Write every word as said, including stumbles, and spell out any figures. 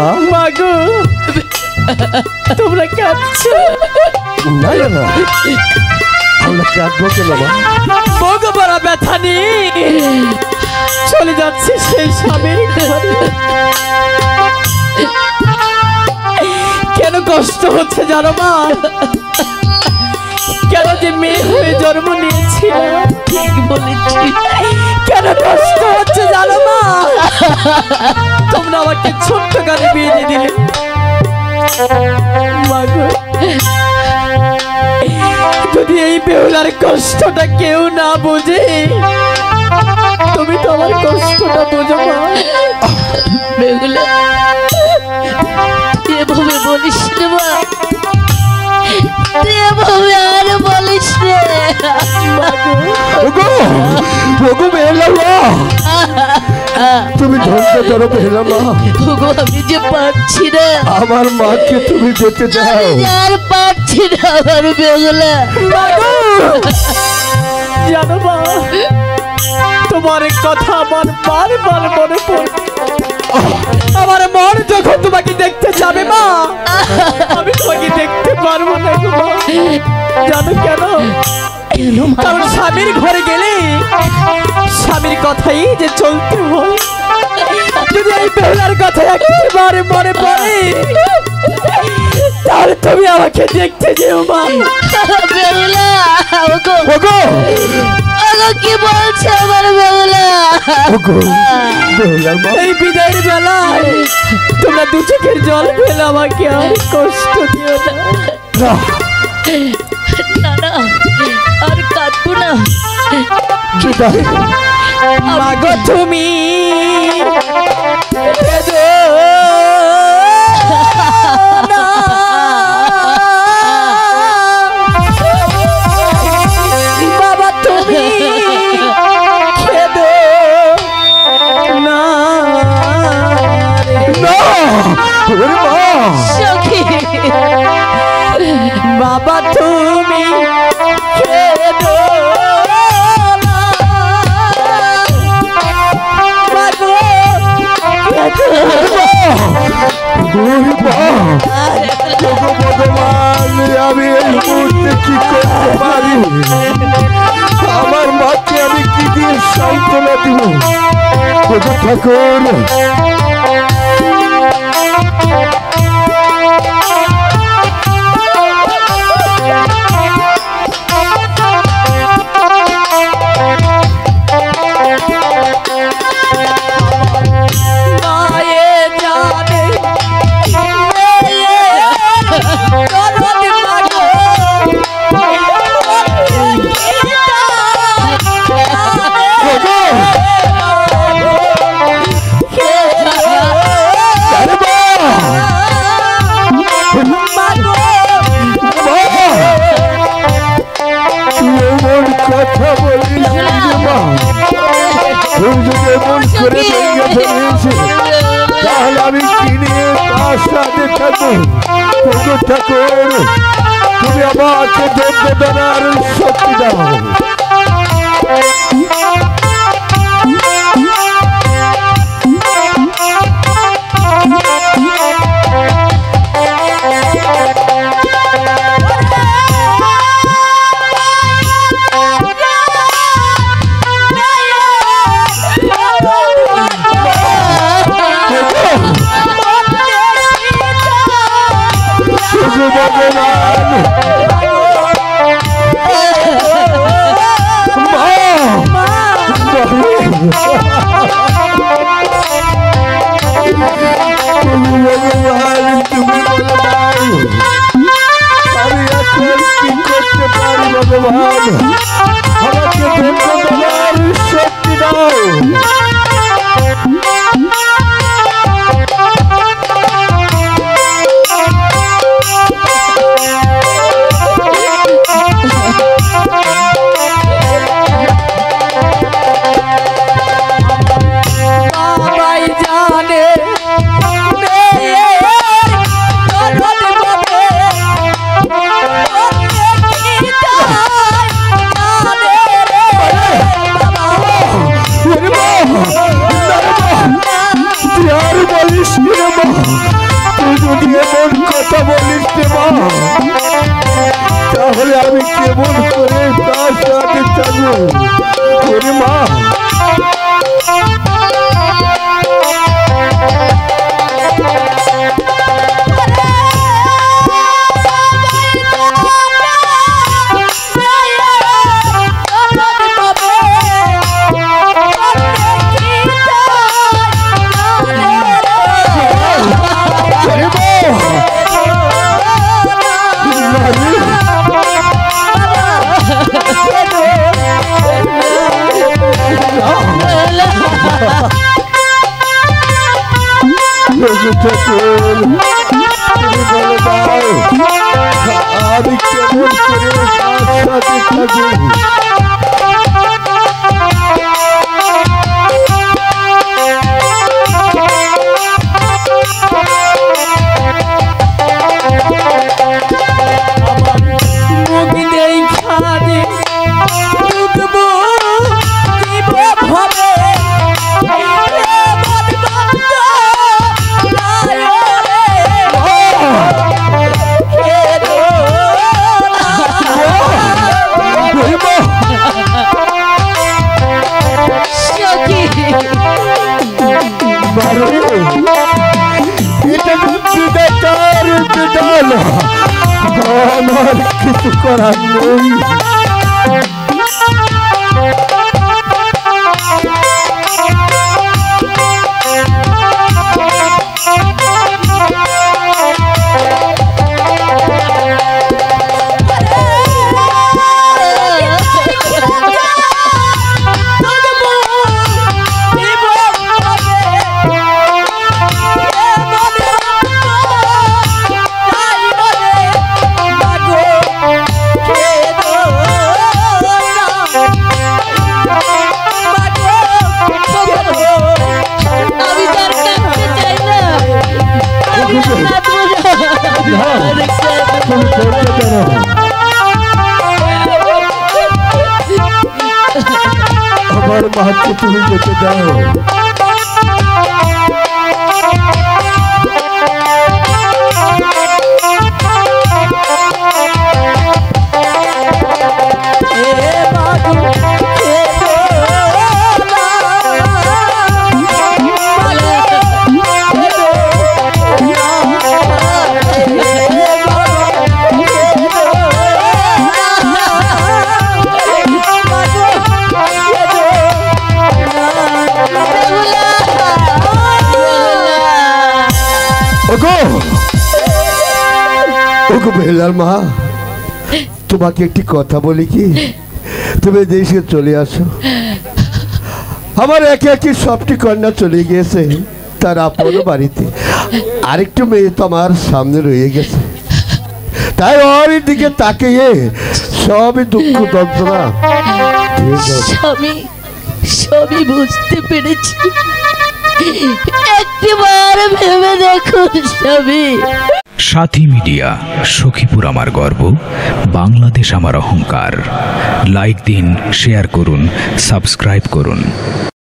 মাগো তোমরা কাঁদছো? না না না আমরা কাঁদবো কেন মা? বগো বড় ব্যথা নিয়ে চলে যাচ্ছে সেই স্বামীর ঘরে। কেন কষ্ট হচ্ছে জানো মা? কেন যে মেয়ে হয়ে জন্ম নিয়েছি, ঠিক বলেছি, কেন কষ্ট হচ্ছে জানো মা? তোমরা আমাকে ছোট্ট কালে বিয়ে দিয়ে দিলে মাগো। যদি এই বেহুলার কষ্টটা কেউ না বোঝে, তুমি তো আমার কষ্টটা বোঝো মা। বেহুলা এভাবে বলিস রে মা, তুই এভাবে আর বলিস রে। ওগো ওগো বেহুলা মা, তুমি ধৈর্য ধরো বেহুলা মা। ওগো আমি যে পারছি না, আমার মাকে তুমি যেতে দাও। আমি আর পারছি না আমার বেহুলা। জানো মা, তোমার কথা আমার বারবার মনে পড়ে। আমার মন যখন তোমাকে দেখতে যাবে মা, আমি তোমাকে দেখতে পারবো না গো মা। জানো কেন? কারণ স্বামীর ঘরে গেলে স্বামীর কথাই যে চলতে হয়। যদি এই বেহুলার কথা একেবারে মনে পড়ে, তাহলে তুমি আমাকে দেখতে যেও মা। বেহুলা ওগো ওগো ওগো কি বলছে আমার বেহুলা? ওগো বেহুলা মা, এই বিদায়ের বেলায় তোমরা দু চোখের জল ফেলে আমাকে আর কষ্ট দিও না। না না না আর কাঁদবো না। বিদায়। মাগো তুমি কেঁদো না। বাবা তুমি কেঁদো না রে। না ওরে মা, সখী বাবা তুমি কেঁদো না। মাগো কেঁদো ওরে মা, ওগো ভগবান, আমি এই মুহূর্তে কি করতে পারি? আমার মাকে আমি কি দিয়ে সান্ত্বনা দিব? ওগো ঠাকুর, মায়ে জানে দরদ মাগো এমন কথা বলিস মা, তুই যদি এমন করে ভেঙে ফেলেছি, তাহলে আমি কি নিয়ে কার সাথে থাকবো? ওগো ঠাকুর, তুমি আমাকে ধৈর্য ধরার শক্তি দাও। ওগো ভগবান, মা, ভগবান তুমি বলো নাই, আমি এখন কি করতে পারি? ভগবান আমাকে ধৈর্য ধরার শক্তি দাও। বাবাই জানে দরদ কথা বলিস রে মা, তাহলে আমি কেমন করে তার সাথে থাকবো ওরে মা। আমি কেমন করে তার সাথে থাকবো। আমার কিছু করার নেই। আমার মাকে তুমি যেতে দাও। বেলার মা, তোমাকে একটি কথা বলি কি, তুমি দেশে চলে আসো। আমার একে একে সবটি কন্যা চলে গিয়েছে তার আপন বাড়িতে, আরেকটু মেয়ে তো আমার সামনে রয়ে গেছে। তাই ওর দিকে তাকিয়ে সবই দুঃখ যন্ত্রণা স্বামী সবই বুঝতে পেরেছি, একটিবার ভেবে দেখুন স্বামী। সাথী মিডিয়া, সখীপুর আমার গর্ব, বাংলাদেশ আমার অহংকার। লাইক দিন, শেয়ার করুন, সাবস্ক্রাইব করুন।